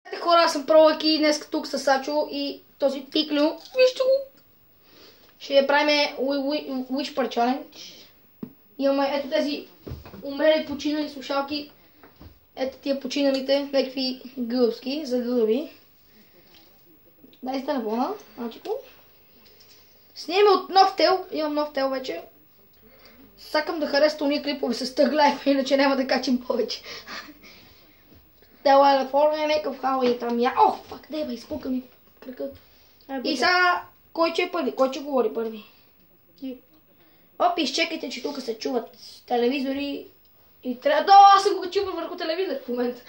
Хора, аз съм Пролъки днес тук с Сачо и този пиклю. Вижте го! Ще правим Whisper Challenge. Имаме ето тези умрели починали слушалки. Ето тия починалите, някакви гълъбски, за гълъби. Дай си телефона, Ачико. Снимаме от нов тел, имам нов тел вече. Сакам да харесвам уния клипове с тъглайф, иначе няма да качим повече. Тела е на форма, някакъв хал и там я. Ох, фак, деба, изпука ми кръкът. И сега, кой че е първи? Кой че говори първи? Оп, изчекайте, че тук се чуват телевизори и трябва... Да, аз съм го качил върху телевизор в момента.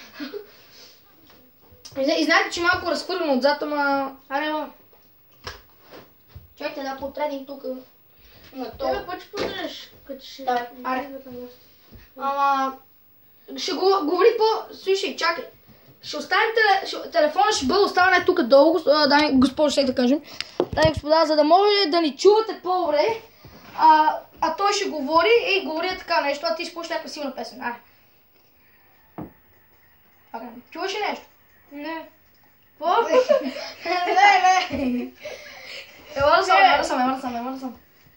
И знаете, че малко разхвърлям отзад, ама... Аре, ма... Чакайте да потредим тук на това. Тебе пък ще подреш, като ще... Да, аре. Ама... Ще говори по... Слушай, чакай. Ще оставим телефона, ще бъде оставен тук долу, дами госпожо, ще да кажем. Дами господа, за да може да ни чувате по-добре. А той ще говори и говори така нещо, а ти ще пуш някаква силна песен. Аре. Чуваш ли нещо? Не. Какво? Не. Ела съм.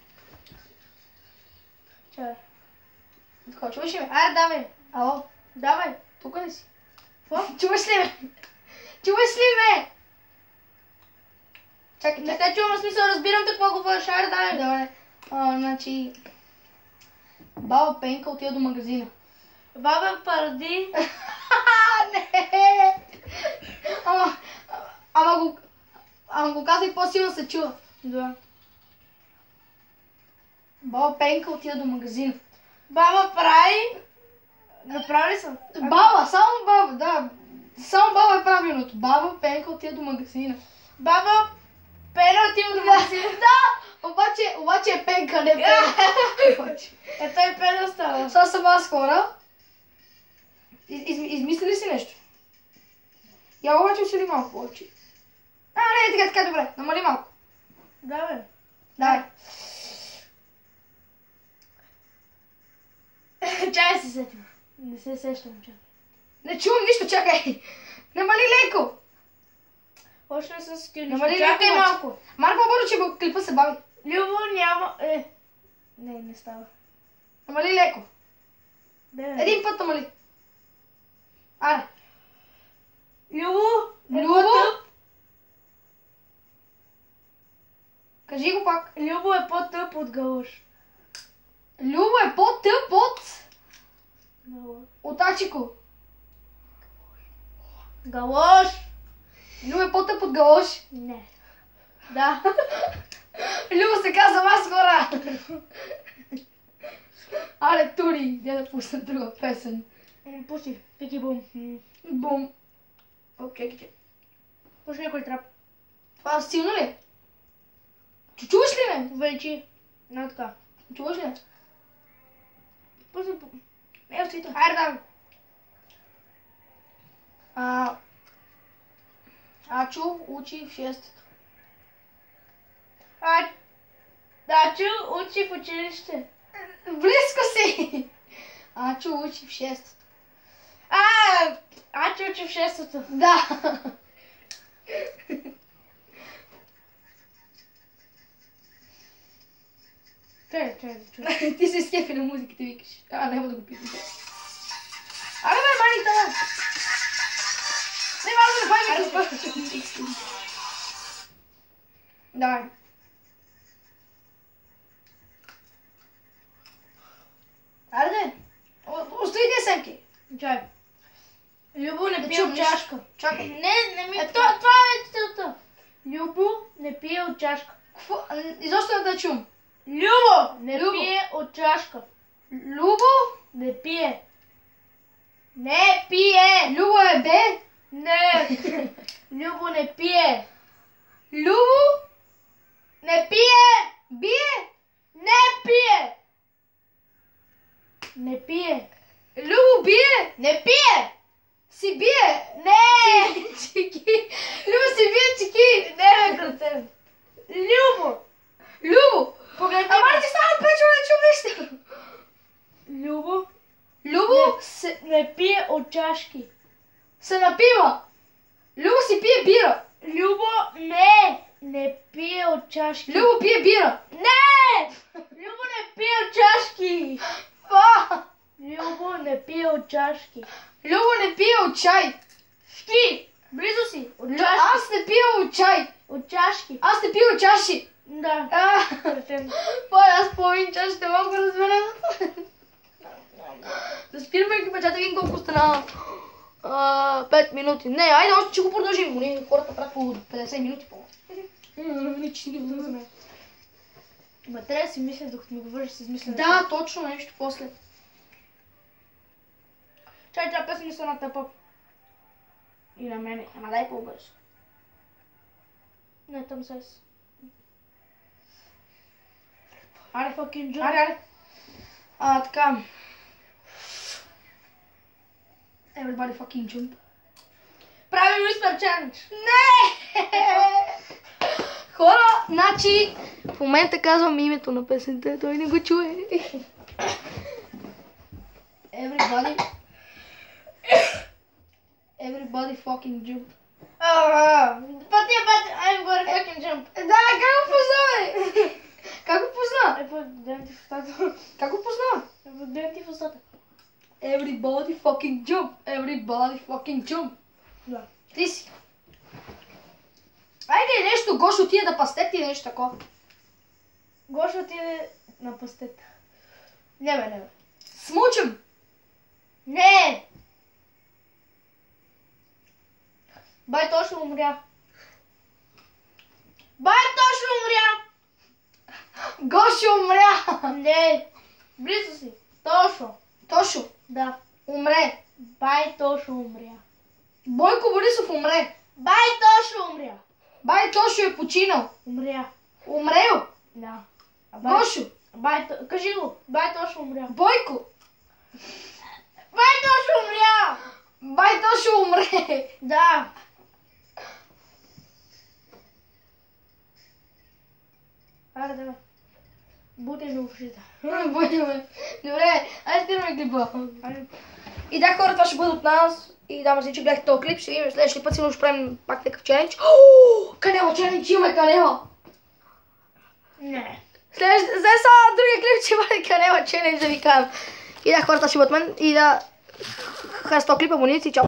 Чай. Така, чуваш ли ме? Айде, давай. Ало, давай. Тук ли си? Какво? Чуваш ли ме? Чакай. Не те чувам, смисъл, разбирам какво говориш, айде, давай. Добре. Значи... Баба Пенка отида до магазина. Баба Парди. Не! Ама го казах по-силно се чува. Да. Баба Пенка отида до магазина. Баба прави. Направи съм. Баба, само баба, да. Само баба е правилното. Баба Пенка отида до магазина. Баба Пена отива до магазина. Да! Обаче е Пенка, не Пена. Ето и Пена става. Сега съм аз, хора. Измисли ли си нещо? Я обаче усили малко повече. Не, така, добре. Намали малко. Давай. Давай. Чай се сетим. Не се сещам, чакай. Не чувам нищо, чакай. Намали леко. Почна с стилиш. Намали Чакай леко, малко. Марко по-бързо, че клипа се бави. Любо няма... Не става. Намали леко. Да. Един път намали. Аре. Любо? Кажи го пак. Любо е по-тъп от Галуш. Любо е по-тъп от... Галуш. От Ачико. Галуш! Любо е по-тъп от Галош. Не. Да. Любо се казва аз, хора. Аре, тури. Де да пусна друга песен. Пусти. Пики бум. Бум. Окей. Пусти някой трап. Това силно ли е? Чуваш ли ме? Увеличи. Не така. Чуваш ли? Пусти. Не, отвита. Хайде давай. Ачо учи в 6. Ачо учи в училище. Близко си! Ачо учи в 6. Ачо учи в 6-то. Да. Чай. Ти се скефи на музиките, викаш. Няма да го питам. Абе, мани това! Не, малко да файме. Давай. Айде. Остави тези семки. Чай. Любо не пие от чашка. Чакай. Не ми... Това е целта. Любо не пие от чашка. Изобщо не да чум. Любо не пие от чашка. Любо? Не пие. Не пие. Любо е бе? Не. Любо не пие. Любо? Не пие. Бие? Не пие. Не пие. Любо бие? Не пие. Си бие? Не. Чики. Любо си бие, чики. Не, крътен. Любо. Погледни. Ама ти стана печо, не чум нещо. Любо Любо не пие от чашки. се напива. Любо си пие бира. Любо, не пие от чашки. Любо пие бира. Не! Любо не пие от чашки. Любо не пие от чашки. Любо не пие от чай. Шки! Близо си. От чашки. Аз не пия от чай. От чашки. Аз не пия от чаши. Да. Аз половин час ще мога да разбера. Да спираме екипачата, видим колко стана. 5 минути. Не, айде още ще го продължим. Ние хората правят по 50 минути по. Не, че си ги влизаме. Ма трябва да си мисля, докато ми говориш, си измисля. Да, точно нещо после. Чай, трябва песен ми са на тъпа. И на мене. Ама дай по-бързо. Не, там се. Аре, fucking jump. Аре. Така. Everybody fucking jump. Правим Whisper Challenge. Не! Хора, значи в момента казвам името на песента, той не го чуе. Everybody fucking jump. Пътя, I'm gonna fucking jump. Да, как го позна, бе? Как го позна? Ден ти в устата. Как го позна? Ден ти в устата. Everybody fucking jump. Everybody fucking jump. Да. Ти си. Айде нещо, Гошо отиде да пастет и нещо такова. Гошо отиде на пастет. Не бе. Смучем. Не! Бай точно умря. Гошо умря. Не. Близо си. Точно. Тошо. Да. Умре. Бай точно умря. Бойко Борисов умре. Бай точно умря. Бай Тошо е починал. Умря. Умрел. Да. Гошо. Кажи го. Бай точно умря. Бойко. Бай точно умря. Бай Тошо умре. Да. Аре, давай. Бутай ми ушите. Добре, айде спираме клипа. И да, хора, това ще бъде от нас. И да, мисля, че гледахте този клип. Ще видим следващия път, сигурно ще правим пак такъв челендж. Канела челендж, имаме канела. Не. За сега другия клип ще бъде канела челендж, да ви кажам. И да, хората ще бъдат мен. И да, харесате този клип, абонирайте и чао.